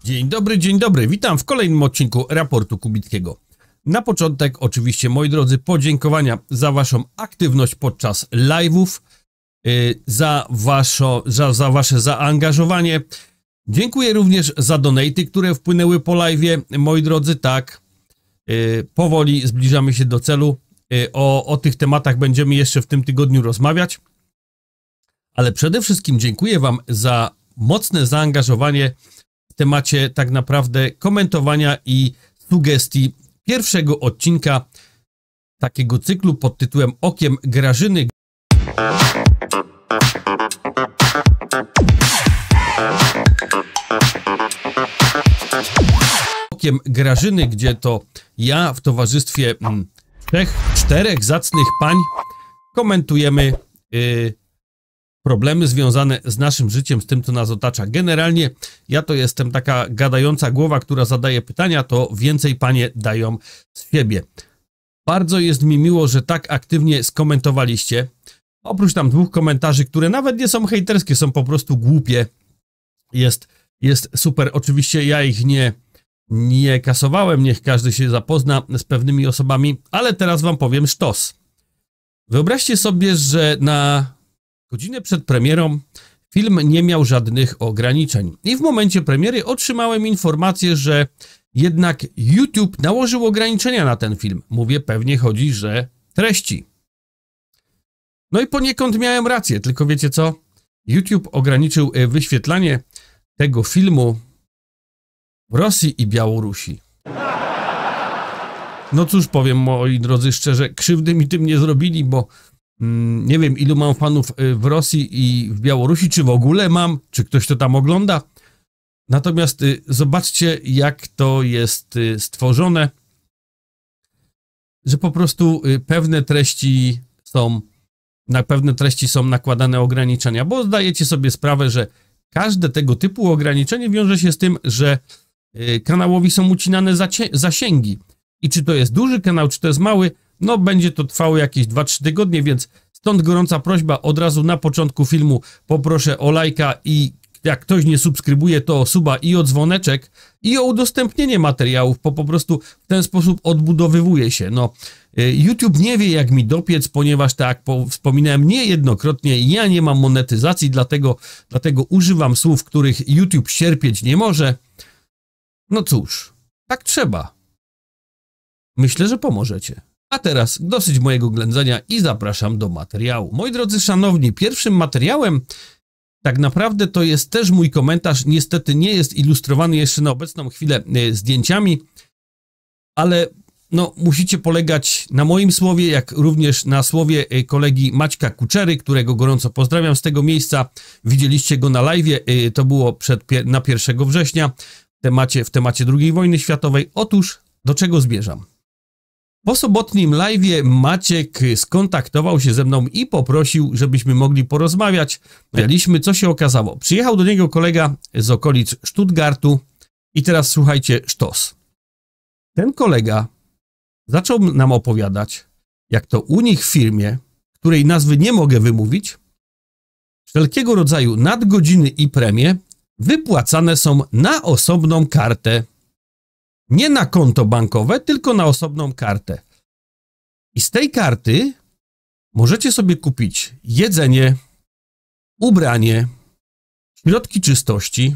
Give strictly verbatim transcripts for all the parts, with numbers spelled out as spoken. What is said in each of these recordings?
Dzień dobry, dzień dobry. Witam w kolejnym odcinku Raportu Kubickiego. Na początek oczywiście, moi drodzy, podziękowania za waszą aktywność podczas live'ów, yy, za, waszo, za, za wasze zaangażowanie. Dziękuję również za donaty, które wpłynęły po live'ie. Moi drodzy, tak, yy, powoli zbliżamy się do celu. Yy, o, o tych tematach będziemy jeszcze w tym tygodniu rozmawiać. Ale przede wszystkim dziękuję wam za mocne zaangażowanie w temacie tak naprawdę komentowania i sugestii pierwszego odcinka takiego cyklu pod tytułem Okiem Grażyny. Okiem Grażyny, gdzie to ja w towarzystwie mm, trzech, czterech zacnych pań komentujemy yy, problemy związane z naszym życiem, z tym, co nas otacza. Generalnie ja to jestem taka gadająca głowa, która zadaje pytania, to więcej panie dają z siebie. Bardzo jest mi miło, że tak aktywnie skomentowaliście. Oprócz tam dwóch komentarzy, które nawet nie są hejterskie, są po prostu głupie. Jest, jest super. Oczywiście ja ich nie, nie kasowałem, niech każdy się zapozna z pewnymi osobami, ale teraz wam powiem sztos. Wyobraźcie sobie, że na godzinę przed premierą film nie miał żadnych ograniczeń. I w momencie premiery otrzymałem informację, że jednak YouTube nałożył ograniczenia na ten film. Mówię, pewnie chodzi, że treści. No i poniekąd miałem rację, tylko wiecie co? YouTube ograniczył wyświetlanie tego filmu w Rosji i Białorusi. No cóż powiem, moi drodzy, szczerze, krzywdy mi tym nie zrobili, bo nie wiem, ilu mam fanów w Rosji i w Białorusi, czy w ogóle mam, czy ktoś to tam ogląda. Natomiast zobaczcie, jak to jest stworzone, że po prostu pewne treści są, na pewne treści są nakładane ograniczenia, bo zdajecie sobie sprawę, że każde tego typu ograniczenie wiąże się z tym, że kanałowi są ucinane zasięgi. I czy to jest duży kanał, czy to jest mały, no będzie to trwało jakieś dwa trzy tygodnie, więc stąd gorąca prośba od razu na początku filmu poproszę o lajka i jak ktoś nie subskrybuje, to o suba i o dzwoneczek i o udostępnienie materiałów, bo po prostu w ten sposób odbudowywuje się. No, YouTube nie wie, jak mi dopiec, ponieważ tak jak wspominałem niejednokrotnie, ja nie mam monetyzacji, dlatego, dlatego używam słów, których YouTube sierpieć nie może. No cóż, tak trzeba. Myślę, że pomożecie. A teraz dosyć mojego ględzenia i zapraszam do materiału. Moi drodzy szanowni, pierwszym materiałem tak naprawdę to jest też mój komentarz. Niestety nie jest ilustrowany jeszcze na obecną chwilę zdjęciami, ale no, musicie polegać na moim słowie, jak również na słowie kolegi Maćka Kuczery, którego gorąco pozdrawiam z tego miejsca. Widzieliście go na live'ie, to było przed, na pierwszego września w temacie, w temacie drugiej wojny światowej. Otóż do czego zmierzam? Po sobotnim live'ie Maciek skontaktował się ze mną i poprosił, żebyśmy mogli porozmawiać. Mieliśmy, co się okazało. Przyjechał do niego kolega z okolic Stuttgartu i teraz słuchajcie, sztos. Ten kolega zaczął nam opowiadać, jak to u nich w firmie, której nazwy nie mogę wymówić, wszelkiego rodzaju nadgodziny i premie wypłacane są na osobną kartę. Nie na konto bankowe, tylko na osobną kartę. I z tej karty możecie sobie kupić jedzenie, ubranie, środki czystości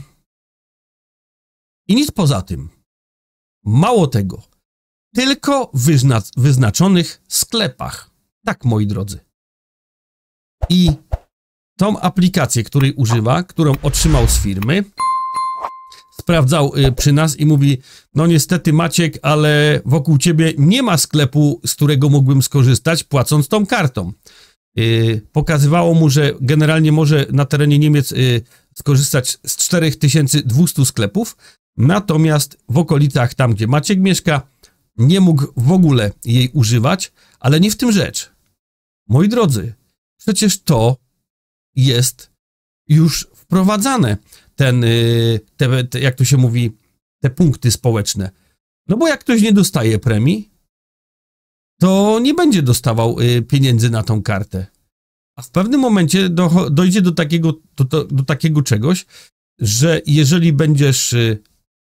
i nic poza tym. Mało tego, tylko w wyzna wyznaczonych sklepach. Tak, moi drodzy. I tą aplikację, której używa, którą otrzymał z firmy, sprawdzał przy nas i mówi, no niestety Maciek, ale wokół ciebie nie ma sklepu, z którego mógłbym skorzystać, płacąc tą kartą. Yy, pokazywało mu, że generalnie może na terenie Niemiec yy, skorzystać z cztery tysiące dwieście sklepów, natomiast w okolicach tam, gdzie Maciek mieszka, nie mógł w ogóle jej używać, ale nie w tym rzecz. Moi drodzy, przecież to jest już wprowadzane. Ten, te, te, jak to się mówi, te punkty społeczne. No bo jak ktoś nie dostaje premii, to nie będzie dostawał pieniędzy na tą kartę. A w pewnym momencie do, dojdzie do takiego, do, do, do takiego czegoś, że jeżeli będziesz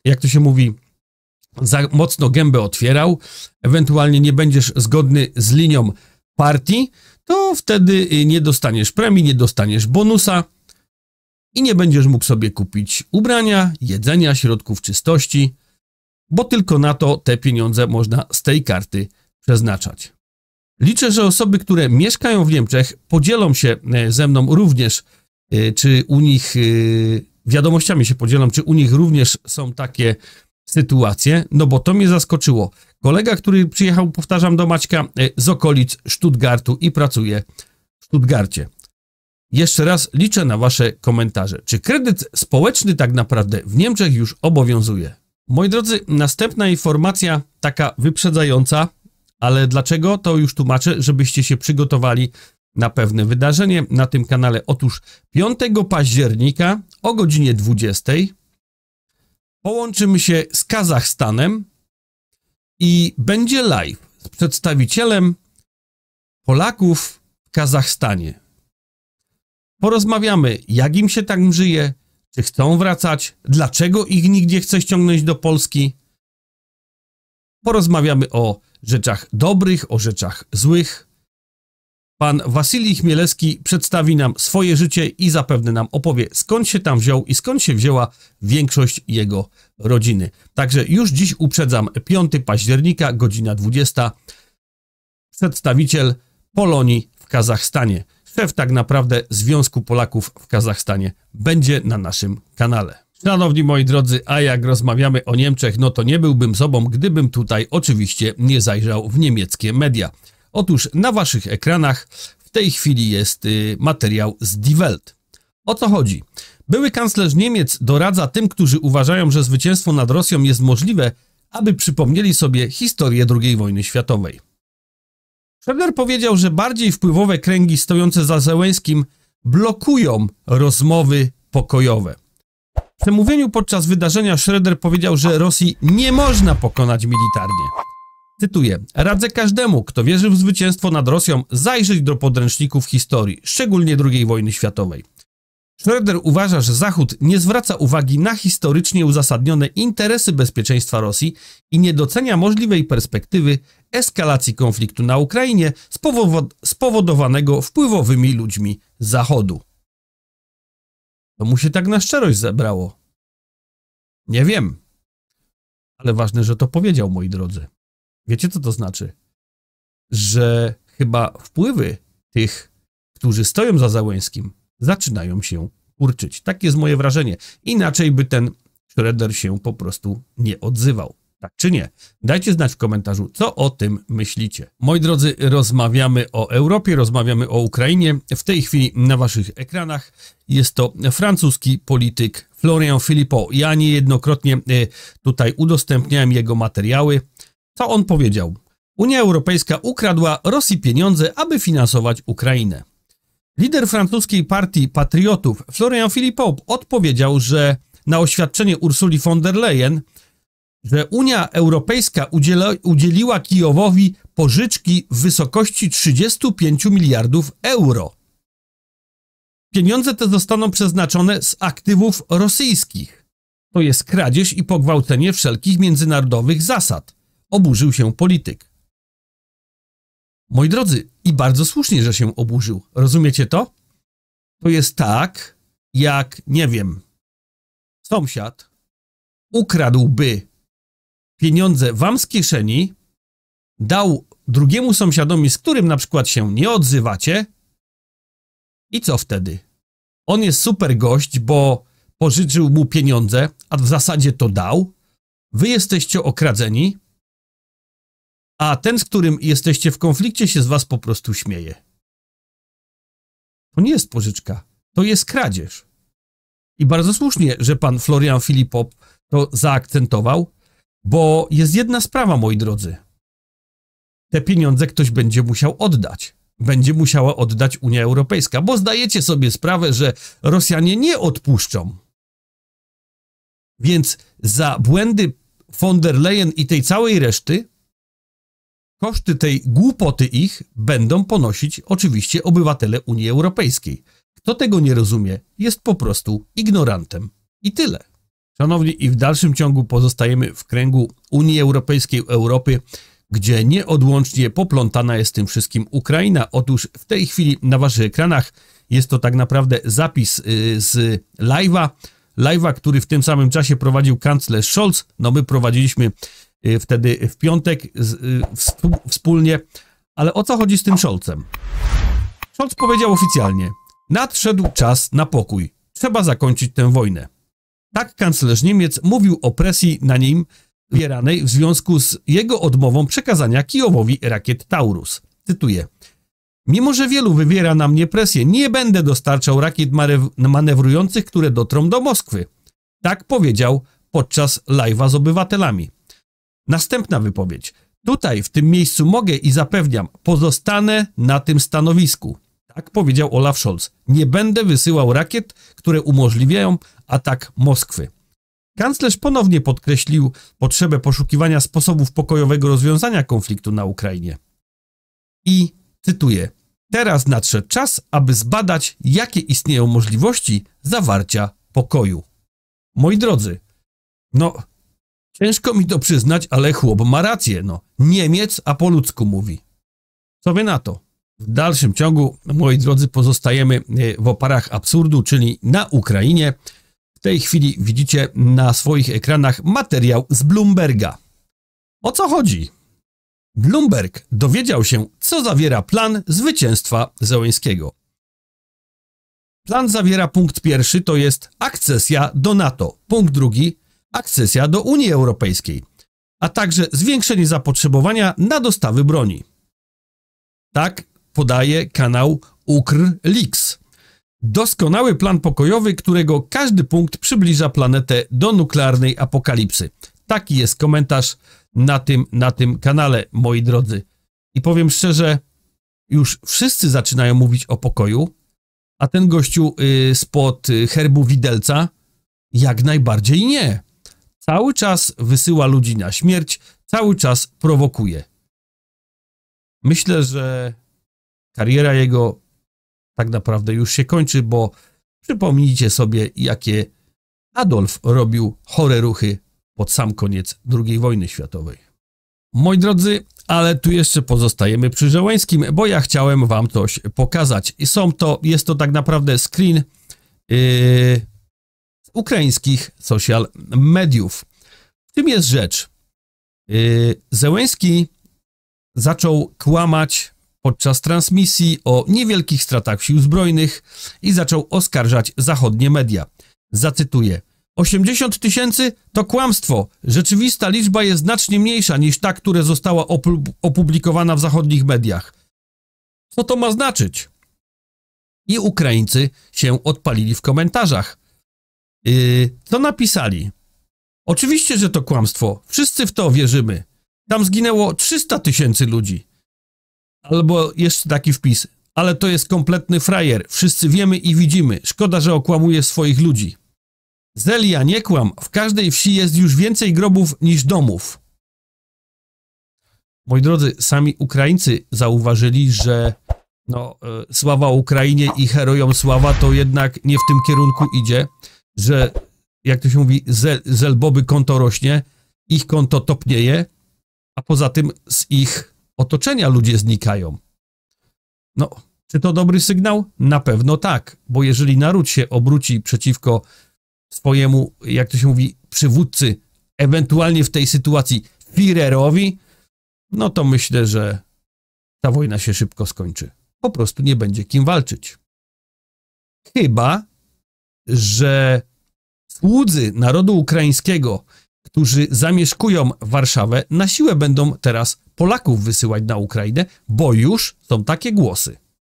jak to się mówi, za mocno gębę otwierał, ewentualnie nie będziesz zgodny z linią partii, to wtedy nie dostaniesz premii, nie dostaniesz bonusa i nie będziesz mógł sobie kupić ubrania, jedzenia, środków czystości, bo tylko na to te pieniądze można z tej karty przeznaczać. Liczę, że osoby, które mieszkają w Niemczech, podzielą się ze mną również, czy u nich, wiadomościami się podzielą, czy u nich również są takie sytuacje, no bo to mnie zaskoczyło. Kolega, który przyjechał, powtarzam, do Maćka z okolic Stuttgartu i pracuje w Stuttgarcie. Jeszcze raz liczę na wasze komentarze. Czy kredyt społeczny tak naprawdę w Niemczech już obowiązuje? Moi drodzy, następna informacja taka wyprzedzająca, ale dlaczego? To już tłumaczę, żebyście się przygotowali na pewne wydarzenie na tym kanale. Otóż piątego października o godzinie dwudziestej połączymy się z Kazachstanem i będzie live z przedstawicielem Polaków w Kazachstanie. Porozmawiamy, jak im się tam żyje, czy chcą wracać, dlaczego ich nikt nie chce ściągnąć do Polski. Porozmawiamy o rzeczach dobrych, o rzeczach złych. Pan Wasilij Chmielewski przedstawi nam swoje życie i zapewne nam opowie, skąd się tam wziął i skąd się wzięła większość jego rodziny. Także już dziś uprzedzam, piątego października, godzina dwudziesta. Przedstawiciel Polonii w Kazachstanie. Szef tak naprawdę Związku Polaków w Kazachstanie będzie na naszym kanale. Szanowni moi drodzy, a jak rozmawiamy o Niemczech, no to nie byłbym sobą, gdybym tutaj oczywiście nie zajrzał w niemieckie media. Otóż na waszych ekranach w tej chwili jest y, materiał z Die Welt. O co chodzi? Były kanclerz Niemiec doradza tym, którzy uważają, że zwycięstwo nad Rosją jest możliwe, aby przypomnieli sobie historię drugiej wojny światowej. Schröder powiedział, że bardziej wpływowe kręgi stojące za Zełenskim blokują rozmowy pokojowe. W przemówieniu podczas wydarzenia Schröder powiedział, że Rosji nie można pokonać militarnie. Cytuję: radzę każdemu, kto wierzy w zwycięstwo nad Rosją, zajrzeć do podręczników historii, szczególnie drugiej wojny światowej. Schröder uważa, że Zachód nie zwraca uwagi na historycznie uzasadnione interesy bezpieczeństwa Rosji i nie docenia możliwej perspektywy eskalacji konfliktu na Ukrainie spowodowanego wpływowymi ludźmi Zachodu. To mu się tak na szczerość zebrało. Nie wiem. Ale ważne, że to powiedział, moi drodzy. Wiecie, co to znaczy? Że chyba wpływy tych, którzy stoją za Zełenskim, zaczynają się kurczyć. Tak jest moje wrażenie. Inaczej by ten Schröder się po prostu nie odzywał. Tak czy nie? Dajcie znać w komentarzu, co o tym myślicie. Moi drodzy, rozmawiamy o Europie, rozmawiamy o Ukrainie. W tej chwili na waszych ekranach jest to francuski polityk Florian Philippot. Ja niejednokrotnie tutaj udostępniałem jego materiały. Co on powiedział? Unia Europejska ukradła Rosji pieniądze, aby finansować Ukrainę. Lider francuskiej partii patriotów Florian Philippot odpowiedział, że na oświadczenie Ursuli von der Leyen, że Unia Europejska udziela, udzieliła Kijowowi pożyczki w wysokości trzydziestu pięciu miliardów euro. Pieniądze te zostaną przeznaczone z aktywów rosyjskich. To jest kradzież i pogwałcenie wszelkich międzynarodowych zasad. Oburzył się polityk. Moi drodzy, i bardzo słusznie, że się oburzył. Rozumiecie to? To jest tak, jak, nie wiem, sąsiad ukradłby pieniądze wam z kieszeni, dał drugiemu sąsiadowi, z którym na przykład się nie odzywacie, i co wtedy? On jest super gość, bo pożyczył mu pieniądze, a w zasadzie to dał. Wy jesteście okradzeni, a ten, z którym jesteście w konflikcie, się z was po prostu śmieje. To nie jest pożyczka, to jest kradzież. I bardzo słusznie, że pan Florian Philippot to zaakcentował, bo jest jedna sprawa, moi drodzy. Te pieniądze ktoś będzie musiał oddać. Będzie musiała oddać Unia Europejska, bo zdajecie sobie sprawę, że Rosjanie nie odpuszczą. Więc za błędy von der Leyen i tej całej reszty koszty tej głupoty ich będą ponosić oczywiście obywatele Unii Europejskiej. Kto tego nie rozumie, jest po prostu ignorantem. I tyle. Szanowni, i w dalszym ciągu pozostajemy w kręgu Unii Europejskiej, Europy, gdzie nieodłącznie poplątana jest tym wszystkim Ukraina. Otóż w tej chwili na waszych ekranach jest to tak naprawdę zapis z live'a, live'a, który w tym samym czasie prowadził kanclerz Scholz. No my prowadziliśmy wtedy w piątek wspólnie, ale o co chodzi z tym Scholzem? Scholz powiedział oficjalnie: nadszedł czas na pokój, trzeba zakończyć tę wojnę. Tak kanclerz Niemiec mówił o presji na nim wywieranej w związku z jego odmową przekazania Kijowowi rakiet Taurus. Cytuję: mimo że wielu wywiera na mnie presję, nie będę dostarczał rakiet manewrujących, które dotrą do Moskwy. Tak powiedział podczas live'a z obywatelami. Następna wypowiedź. Tutaj, w tym miejscu mogę i zapewniam, pozostanę na tym stanowisku. Tak powiedział Olaf Scholz. Nie będę wysyłał rakiet, które umożliwiają atak Moskwy. Kanclerz ponownie podkreślił potrzebę poszukiwania sposobów pokojowego rozwiązania konfliktu na Ukrainie. I cytuję: teraz nadszedł czas, aby zbadać, jakie istnieją możliwości zawarcia pokoju. Moi drodzy, no ciężko mi to przyznać, ale chłop ma rację, no. Niemiec, a po ludzku mówi. Co wy na to? W dalszym ciągu, moi drodzy, pozostajemy w oparach absurdu, czyli na Ukrainie. W tej chwili widzicie na swoich ekranach materiał z Bloomberga. O co chodzi? Bloomberg dowiedział się, co zawiera plan zwycięstwa Zełenskiego. Plan zawiera punkt pierwszy, to jest akcesja do NATO. Punkt drugi, akcesja do Unii Europejskiej, a także zwiększenie zapotrzebowania na dostawy broni. Tak podaje kanał Ukrleaks. Doskonały plan pokojowy, którego każdy punkt przybliża planetę do nuklearnej apokalipsy. Taki jest komentarz na tym, na tym kanale, moi drodzy. I powiem szczerze, już wszyscy zaczynają mówić o pokoju, a ten gościu yy, spod herbu widelca jak najbardziej nie. Cały czas wysyła ludzi na śmierć, cały czas prowokuje. Myślę, że kariera jego tak naprawdę już się kończy, bo przypomnijcie sobie, jakie Adolf robił chore ruchy pod sam koniec drugiej wojny światowej. Moi drodzy, ale tu jeszcze pozostajemy przy Zełenskim, bo ja chciałem wam coś pokazać. I są to, jest to tak naprawdę screen yy, z ukraińskich social mediów. W tym jest rzecz. Yy, Zełenski zaczął kłamać podczas transmisji o niewielkich stratach sił zbrojnych i zaczął oskarżać zachodnie media. Zacytuję: osiemdziesiąt tysięcy to kłamstwo. Rzeczywista liczba jest znacznie mniejsza niż ta, która została opublikowana w zachodnich mediach. Co to ma znaczyć? I Ukraińcy się odpalili w komentarzach. Yy, co napisali? Oczywiście, że to kłamstwo. Wszyscy w to wierzymy. Tam zginęło trzysta tysięcy ludzi. Albo jeszcze taki wpis: ale to jest kompletny frajer. Wszyscy wiemy i widzimy. Szkoda, że okłamuje swoich ludzi. Zelia, nie kłam. W każdej wsi jest już więcej grobów niż domów. Moi drodzy, sami Ukraińcy zauważyli, że no, e, sława Ukrainie i herojom sława to jednak nie w tym kierunku idzie, że jak to się mówi, zel, zelboby konto rośnie, ich konto topnieje, a poza tym z ich otoczenia ludzie znikają. No, czy to dobry sygnał? Na pewno tak, bo jeżeli naród się obróci przeciwko swojemu, jak to się mówi, przywódcy, ewentualnie w tej sytuacji Führerowi, no to myślę, że ta wojna się szybko skończy. Po prostu nie będzie kim walczyć. Chyba że słudzy narodu ukraińskiego, którzy zamieszkują Warszawę, na siłę będą teraz Polaków wysyłać na Ukrainę, bo już są takie głosy.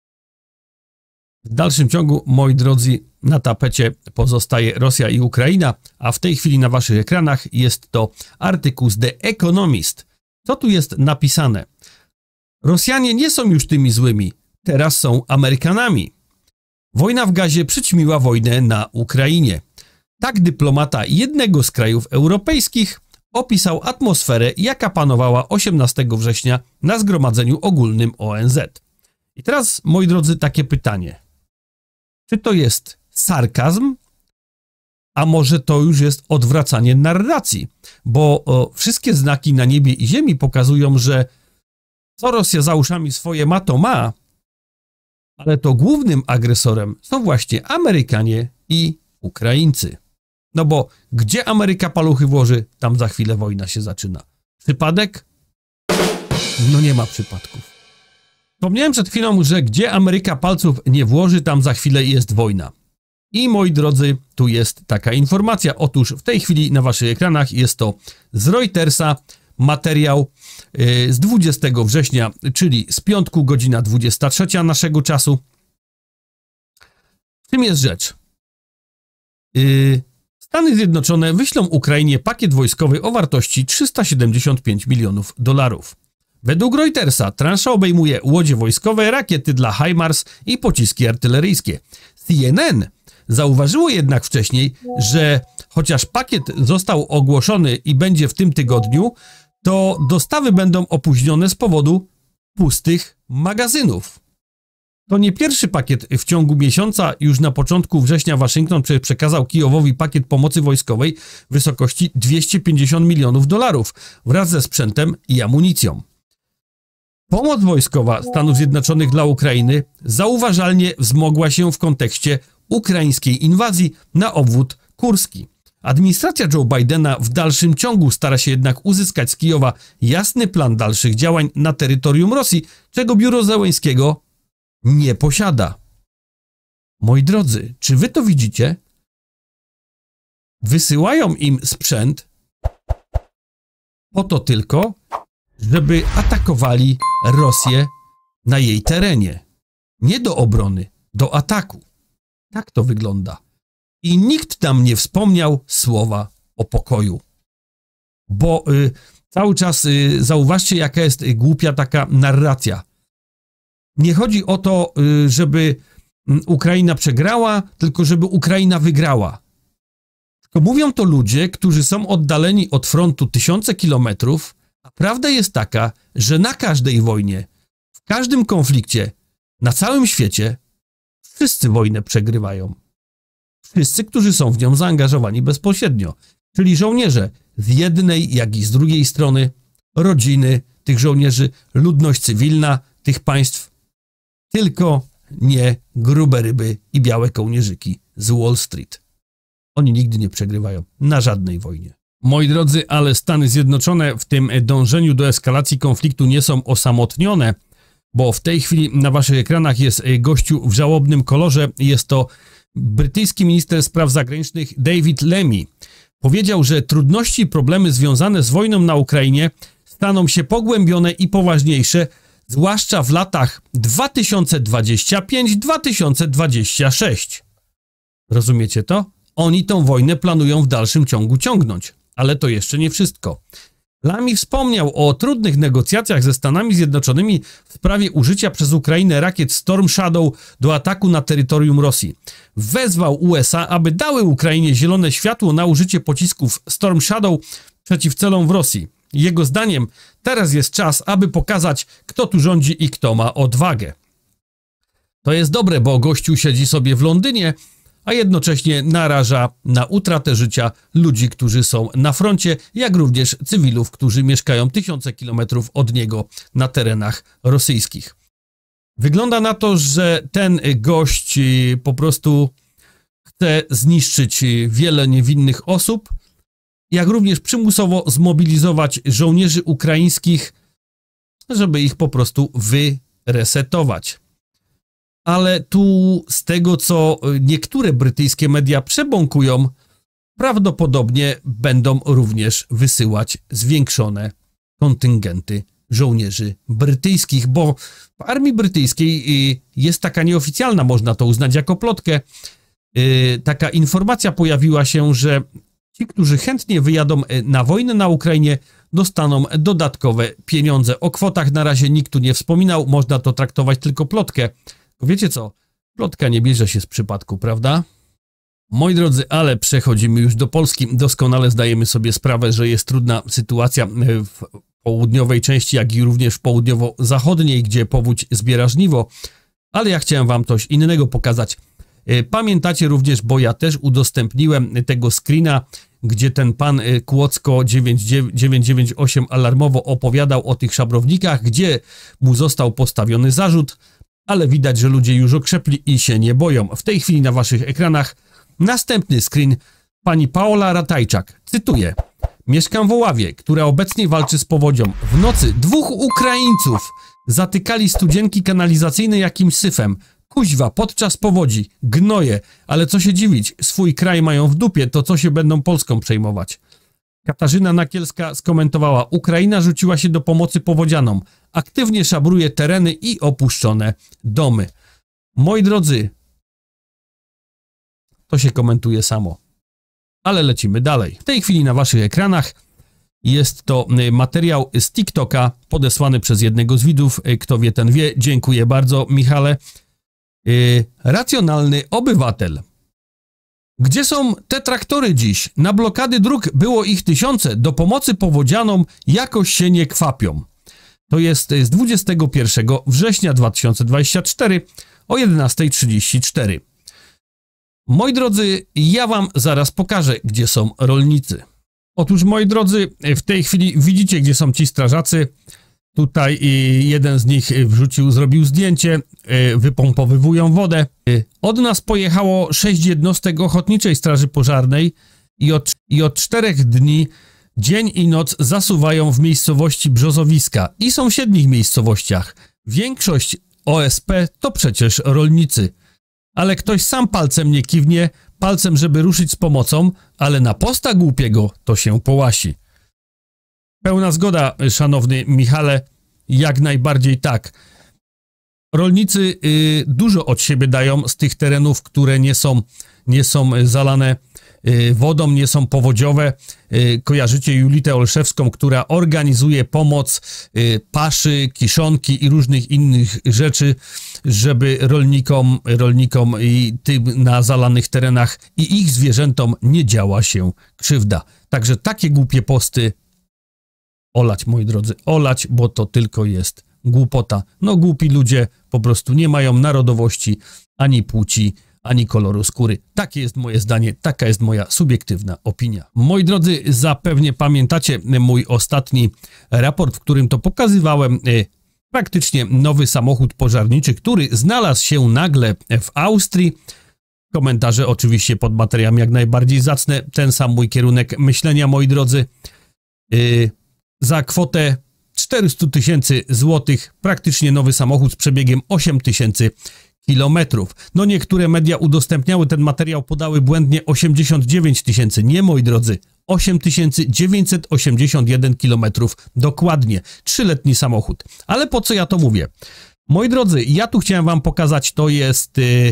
W dalszym ciągu, moi drodzy, na tapecie pozostaje Rosja i Ukraina, a w tej chwili na waszych ekranach jest to artykuł z The Economist. Co tu jest napisane? Rosjanie nie są już tymi złymi, teraz są Amerykanami. Wojna w gazie przyćmiła wojnę na Ukrainie. Tak dyplomata jednego z krajów europejskich opisał atmosferę, jaka panowała osiemnastego września na Zgromadzeniu Ogólnym O N Z. I teraz, moi drodzy, takie pytanie. Czy to jest sarkazm, A może to już jest odwracanie narracji, bo o, wszystkie znaki na niebie i ziemi pokazują, że co Rosja za uszami swoje ma, to ma, ale to głównym agresorem są właśnie Amerykanie i Ukraińcy. No bo gdzie Ameryka paluchy włoży, tam za chwilę wojna się zaczyna. Przypadek? No nie ma przypadków. Wspomniałem przed chwilą, że gdzie Ameryka palców nie włoży, tam za chwilę jest wojna. I moi drodzy, tu jest taka informacja. Otóż w tej chwili na waszych ekranach jest to z Reutersa materiał yy, z dwudziestego września, czyli z piątku, godzina dwudziesta trzecia naszego czasu. W czym jest rzecz? Yy, Stany Zjednoczone wyślą Ukrainie pakiet wojskowy o wartości trzysta siedemdziesiąt pięć milionów dolarów. Według Reutersa transza obejmuje łodzie wojskowe, rakiety dla HIMARS i pociski artyleryjskie. C N N zauważyło jednak wcześniej, że chociaż pakiet został ogłoszony i będzie w tym tygodniu, to dostawy będą opóźnione z powodu pustych magazynów. To nie pierwszy pakiet w ciągu miesiąca. Już na początku września Waszyngton przekazał Kijowowi pakiet pomocy wojskowej w wysokości dwieście pięćdziesiąt milionów dolarów wraz ze sprzętem i amunicją. Pomoc wojskowa Stanów Zjednoczonych dla Ukrainy zauważalnie wzmogła się w kontekście ukraińskiej inwazji na obwód kurski. Administracja Joe Bidena w dalszym ciągu stara się jednak uzyskać z Kijowa jasny plan dalszych działań na terytorium Rosji, czego biuro Zełenskiego nie posiada. Moi drodzy, czy wy to widzicie? Wysyłają im sprzęt po to tylko, żeby atakowali Rosję na jej terenie. Nie do obrony, do ataku. Tak to wygląda. I nikt tam nie wspomniał słowa o pokoju. Bo y, cały czas y, zauważcie, jaka jest y, głupia taka narracja. Nie chodzi o to, y, żeby y, Ukraina przegrała, tylko żeby Ukraina wygrała. Tylko mówią to ludzie, którzy są oddaleni od frontu tysiące kilometrów, a prawda jest taka, że na każdej wojnie, w każdym konflikcie, na całym świecie, wszyscy wojnę przegrywają. Wszyscy, którzy są w nią zaangażowani bezpośrednio. Czyli żołnierze z jednej, jak i z drugiej strony, rodziny tych żołnierzy, ludność cywilna tych państw, tylko nie grube ryby i białe kołnierzyki z Wall Street. Oni nigdy nie przegrywają na żadnej wojnie. Moi drodzy, ale Stany Zjednoczone w tym dążeniu do eskalacji konfliktu nie są osamotnione, bo w tej chwili na waszych ekranach jest gościu w żałobnym kolorze. Jest to brytyjski minister spraw zagranicznych David Lammy. Powiedział, że trudności i problemy związane z wojną na Ukrainie staną się pogłębione i poważniejsze, zwłaszcza w latach dwa tysiące dwudziestym piątym do dwa tysiące dwudziestego szóstego. Rozumiecie to? Oni tą wojnę planują w dalszym ciągu ciągnąć. Ale to jeszcze nie wszystko. Lammy wspomniał o trudnych negocjacjach ze Stanami Zjednoczonymi w sprawie użycia przez Ukrainę rakiet Storm Shadow do ataku na terytorium Rosji. Wezwał U S A, aby dały Ukrainie zielone światło na użycie pocisków Storm Shadow przeciw celom w Rosji. Jego zdaniem teraz jest czas, aby pokazać, kto tu rządzi i kto ma odwagę. To jest dobre, bo gościu siedzi sobie w Londynie, a jednocześnie naraża na utratę życia ludzi, którzy są na froncie, jak również cywilów, którzy mieszkają tysiące kilometrów od niego na terenach rosyjskich. Wygląda na to, że ten gość po prostu chce zniszczyć wiele niewinnych osób, jak również przymusowo zmobilizować żołnierzy ukraińskich, żeby ich po prostu wyresetować. Ale tu z tego, co niektóre brytyjskie media przebąkują, prawdopodobnie będą również wysyłać zwiększone kontyngenty żołnierzy brytyjskich, bo w armii brytyjskiej jest taka nieoficjalna, można to uznać jako plotkę, taka informacja pojawiła się, że ci, którzy chętnie wyjadą na wojnę na Ukrainie, dostaną dodatkowe pieniądze. O kwotach na razie nikt tu nie wspominał, można to traktować tylko plotkę. Wiecie co? Plotka nie bierze się z przypadku, prawda? Moi drodzy, ale przechodzimy już do Polski. Doskonale zdajemy sobie sprawę, że jest trudna sytuacja w południowej części, jak i również w południowo-zachodniej, gdzie powódź zbiera żniwo. Ale ja chciałem wam coś innego pokazać. Pamiętacie również, bo ja też udostępniłem tego screena, gdzie ten pan Kłodzko dziewięć dziewięć osiem alarmowo opowiadał o tych szabrownikach, gdzie mu został postawiony zarzut, ale widać, że ludzie już okrzepli i się nie boją. W tej chwili na waszych ekranach następny screen pani Paola Ratajczak. Cytuję. Mieszkam w Oławie, która obecnie walczy z powodzią. W nocy dwóch Ukraińców zatykali studzienki kanalizacyjne jakimś syfem. Kuźwa, podczas powodzi. Gnoje. Ale co się dziwić? Swój kraj mają w dupie, to co się będą Polską przejmować? Katarzyna Nakielska skomentowała. Ukraina rzuciła się do pomocy powodzianom. Aktywnie szabruje tereny i opuszczone domy. Moi drodzy, to się komentuje samo. Ale lecimy dalej. W tej chwili na waszych ekranach jest to materiał z TikToka podesłany przez jednego z widzów. Kto wie, ten wie. Dziękuję bardzo, Michale. Yy, racjonalny obywatel. Gdzie są te traktory dziś? Na blokady dróg było ich tysiące. Do pomocy powodzianom jakoś się nie kwapią. To jest z dwudziestego pierwszego września dwa tysiące dwudziestego czwartego o jedenasta trzydzieści cztery. Moi drodzy, ja wam zaraz pokażę, gdzie są rolnicy. Otóż, moi drodzy, w tej chwili widzicie, gdzie są ci strażacy. Tutaj jeden z nich wrzucił, zrobił zdjęcie, wypompowywują wodę. Od nas pojechało sześć jednostek Ochotniczej Straży Pożarnej i od, i od czterech dni dzień i noc zasuwają w miejscowości Brzozowiska i sąsiednich miejscowościach. Większość O S P to przecież rolnicy. Ale ktoś sam palcem nie kiwnie, palcem, żeby ruszyć z pomocą, ale na posta głupiego to się połasi. Pełna zgoda, szanowny Michale, jak najbardziej tak. Rolnicy y, dużo od siebie dają z tych terenów, które nie są, nie są zalane y, wodą, nie są powodziowe. Y, kojarzycie Julitę Olszewską, która organizuje pomoc y, paszy, kiszonki i różnych innych rzeczy, żeby rolnikom, rolnikom i tym na zalanych terenach i ich zwierzętom nie działa się krzywda. Także takie głupie posty olać, moi drodzy, olać, bo to tylko jest głupota. No głupi ludzie po prostu nie mają narodowości, ani płci, ani koloru skóry. Takie jest moje zdanie, taka jest moja subiektywna opinia. Moi drodzy, zapewne pamiętacie mój ostatni raport, w którym to pokazywałem praktycznie nowy samochód pożarniczy, który znalazł się nagle w Austrii. Komentarze oczywiście pod materiałem jak najbardziej zacne. Ten sam mój kierunek myślenia, moi drodzy. Yy, za kwotę czterysta tysięcy złotych praktycznie nowy samochód z przebiegiem osiem tysięcy kilometrów. No niektóre media udostępniały ten materiał, podały błędnie osiemdziesiąt dziewięć tysięcy. Nie, moi drodzy, osiem tysięcy dziewięćset osiemdziesiąt jeden kilometrów dokładnie. Trzyletni samochód. Ale po co ja to mówię? Moi drodzy, ja tu chciałem wam pokazać, to jest yy,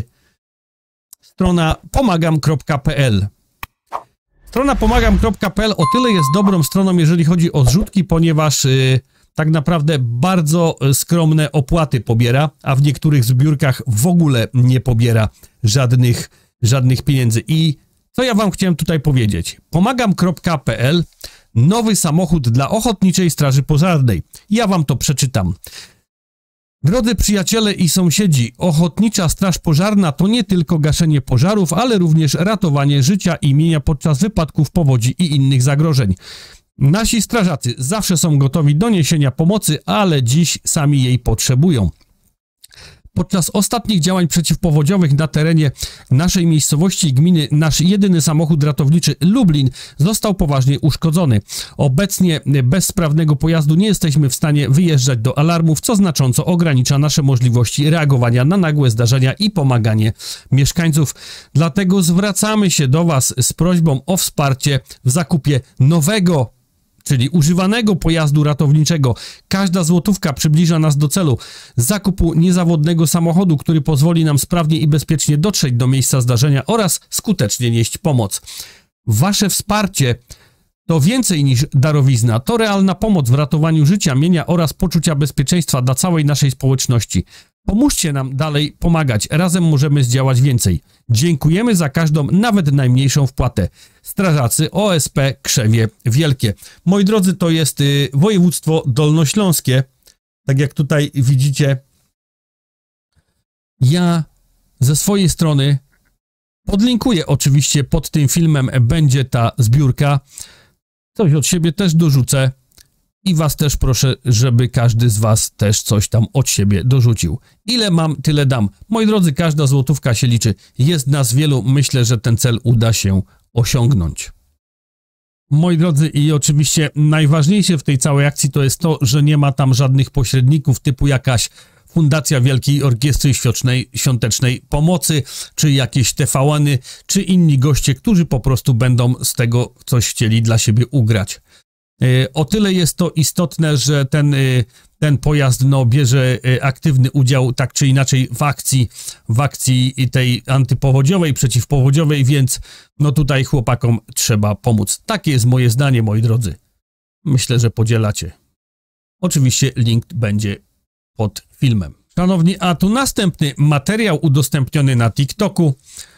strona pomagam kropka p l. Strona pomagam kropka p l o tyle jest dobrą stroną, jeżeli chodzi o zrzutki, ponieważ yy, tak naprawdę bardzo skromne opłaty pobiera, a w niektórych zbiórkach w ogóle nie pobiera żadnych, żadnych pieniędzy. I co ja wam chciałem tutaj powiedzieć? pomagam kropka p l, nowy samochód dla Ochotniczej Straży Pożarnej. Ja wam to przeczytam. Drodzy przyjaciele i sąsiedzi, Ochotnicza Straż Pożarna to nie tylko gaszenie pożarów, ale również ratowanie życia i mienia podczas wypadków, powodzi i innych zagrożeń. Nasi strażacy zawsze są gotowi do niesienia pomocy, ale dziś sami jej potrzebują. Podczas ostatnich działań przeciwpowodziowych na terenie naszej miejscowości i gminy nasz jedyny samochód ratowniczy Lublin został poważnie uszkodzony. Obecnie bez sprawnego pojazdu nie jesteśmy w stanie wyjeżdżać do alarmów, co znacząco ogranicza nasze możliwości reagowania na nagłe zdarzenia i pomaganie mieszkańców. Dlatego zwracamy się do was z prośbą o wsparcie w zakupie nowego, czyli używanego pojazdu ratowniczego. Każda złotówka przybliża nas do celu zakupu niezawodnego samochodu, który pozwoli nam sprawnie i bezpiecznie dotrzeć do miejsca zdarzenia oraz skutecznie nieść pomoc. Wasze wsparcie to więcej niż darowizna, to realna pomoc w ratowaniu życia, mienia oraz poczucia bezpieczeństwa dla całej naszej społeczności. Pomóżcie nam dalej pomagać, razem możemy zdziałać więcej. Dziękujemy za każdą, nawet najmniejszą wpłatę. Strażacy O S P Krzewie Wielkie. Moi drodzy, to jest y, województwo dolnośląskie. Tak jak tutaj widzicie, ja ze swojej strony Podlinkuję oczywiście pod tym filmem, będzie ta zbiórka. Coś od siebie też dorzucę i was też proszę, żeby każdy z was też coś tam od siebie dorzucił. Ile mam, tyle dam. Moi drodzy, każda złotówka się liczy. Jest nas wielu, myślę, że ten cel uda się osiągnąć. Moi drodzy, i oczywiście najważniejsze w tej całej akcji to jest to, że nie ma tam żadnych pośredników typu jakaś Fundacja Wielkiej Orkiestry Świątecznej, Świątecznej Pomocy, czy jakieś T V N-y, czy inni goście, którzy po prostu będą z tego coś chcieli dla siebie ugrać. O tyle jest to istotne, że ten, ten pojazd no, bierze aktywny udział tak czy inaczej w akcji, w akcji tej antypowodziowej, przeciwpowodziowej, więc no tutaj chłopakom trzeba pomóc. Takie jest moje zdanie, moi drodzy. Myślę, że podzielacie. Oczywiście link będzie pod filmem. Szanowni, a tu następny materiał udostępniony na TikToku.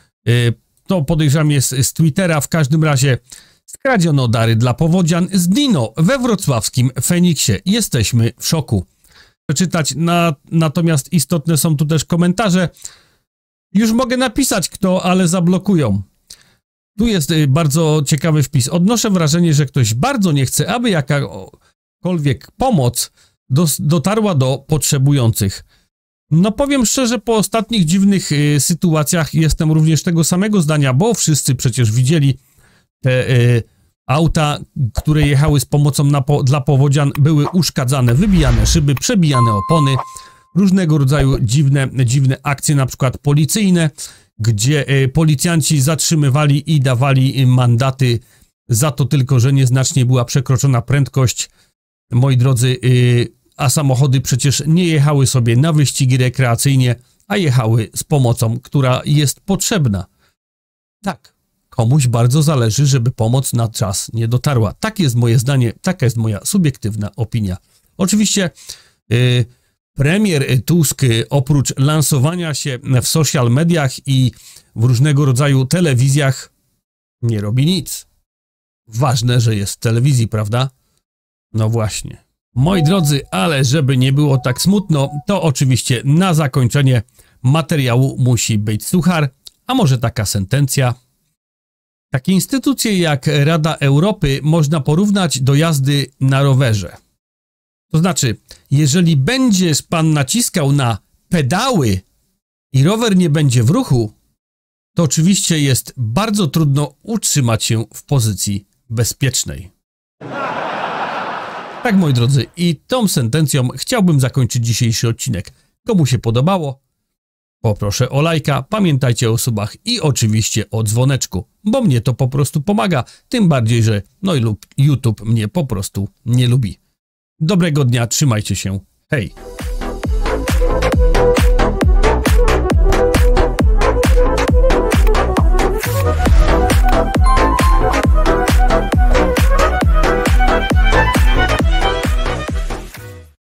To podejrzewam jest z Twittera. W każdym razie skradziono dary dla powodzian z Dino we wrocławskim Feniksie. Jesteśmy w szoku. Przeczytać, na, natomiast istotne są tu też komentarze. Już mogę napisać kto, ale zablokują. Tu jest bardzo ciekawy wpis. Odnoszę wrażenie, że ktoś bardzo nie chce, aby jakakolwiek pomoc dos, dotarła do potrzebujących. No powiem szczerze, po ostatnich dziwnych y, sytuacjach jestem również tego samego zdania, bo wszyscy przecież widzieli te y, auta, które jechały z pomocą na po, dla powodzian, były uszkadzane, wybijane szyby, przebijane opony, różnego rodzaju dziwne, dziwne akcje, na przykład policyjne, gdzie y, policjanci zatrzymywali i dawali mandaty za to tylko, że nieznacznie była przekroczona prędkość. Moi drodzy, y, a samochody przecież nie jechały sobie na wyścigi rekreacyjnie, a jechały z pomocą, która jest potrzebna. Tak, komuś bardzo zależy, żeby pomoc na czas nie dotarła. Tak jest moje zdanie, taka jest moja subiektywna opinia. Oczywiście yy, premier Tusk oprócz lansowania się w social mediach i w różnego rodzaju telewizjach nie robi nic. Ważne, że jest w telewizji, prawda? No właśnie. Moi drodzy, ale żeby nie było tak smutno, to oczywiście na zakończenie materiału musi być suchar, a może taka sentencja. Takie instytucje jak Rada Europy można porównać do jazdy na rowerze. To znaczy, jeżeli będziesz pan naciskał na pedały i rower nie będzie w ruchu, to oczywiście jest bardzo trudno utrzymać się w pozycji bezpiecznej. Tak, moi drodzy, i tą sentencją chciałbym zakończyć dzisiejszy odcinek. Komu się podobało, poproszę o lajka, pamiętajcie o subach i oczywiście o dzwoneczku, bo mnie to po prostu pomaga, tym bardziej, że no i lub YouTube mnie po prostu nie lubi. Dobrego dnia, trzymajcie się, hej!